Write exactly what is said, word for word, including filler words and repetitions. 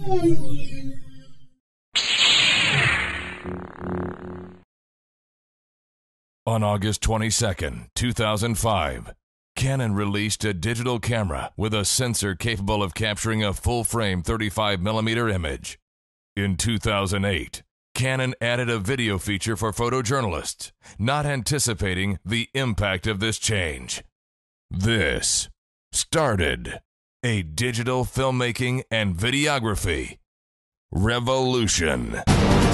On August twenty-second, two thousand five, Canon released a digital camera with a sensor capable of capturing a full-frame thirty-five millimeter image. In two thousand eight, Canon added a video feature for photojournalists, not anticipating the impact of this change. This started a digital filmmaking and videography revolution.